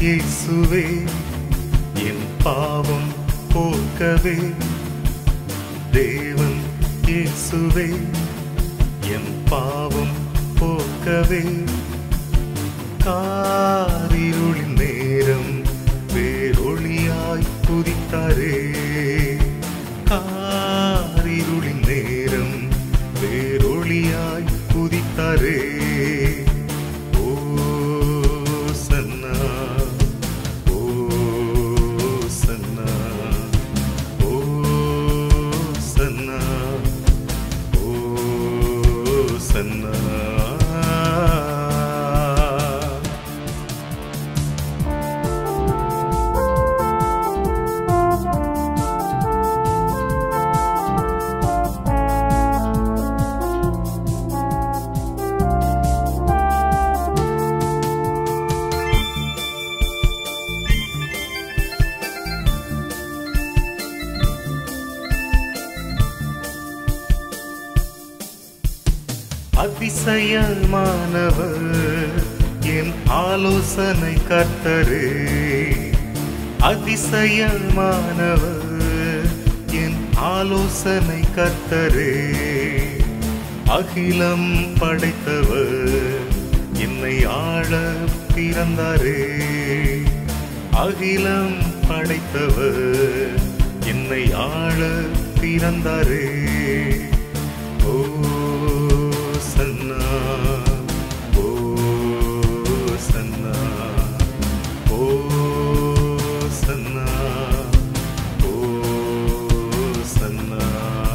இயேசுவே என் பாவம் போக்கவே, தேவன் இயேசுவே என் பாவம் போக்கவே, காரிருளின் நேரம் வேறொளியாய் உதித்தாரே, காரிருளின் நேரம் வேறொளியாய் உதித்தாரே. அதிசயமானவர் என் ஆலோசனை கர்த்தரே, அதிசயமானவர் என் ஆலோசனை கர்த்தரே, அகிலம் படைத்தவர் என்னை ஆள பிறந்தாரே, அகிலம் படைத்தவர் என்னை ஆள பிறந்தாரே. ஓ சன்னா, ஓ சன்னா, ஓ சன்னா, ஓ சன்னா.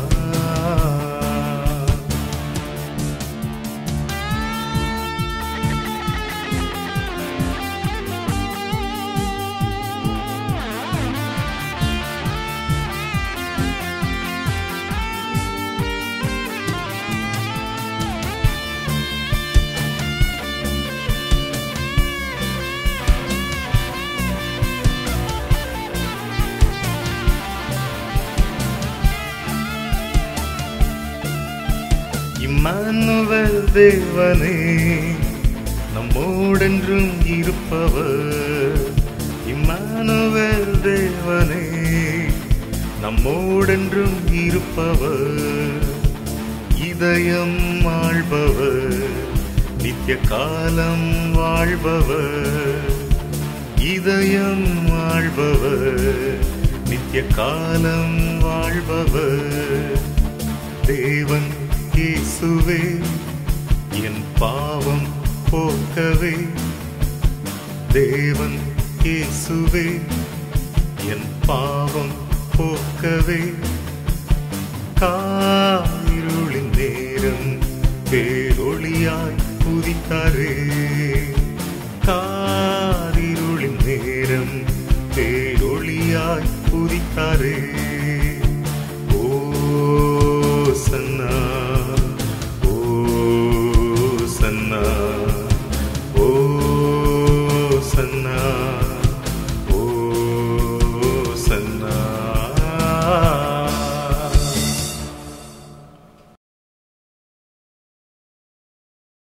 இம்மானுவேல் தேவனே நம்மோடென்றும் இருப்பவர், இம்மானுவேல் தேவனே நம்மோடென்றும் இருப்பவர், இதயம் ஆள்பவர் நித்திய காலம் வாழ்பவர், இதயம் ஆள்பவர் நித்திய காலம் வாழ்பவர், தேவன் இயேசுவே என் பாவம் போக்கவே, தேவன் இயேசுவே என் பாவம் போக்கவே, காரிருளின் நேரம் பேரொளியாய் உதித்தாரே, காரிருளின் நேரம் பேரொளியாய் உதித்தாரே.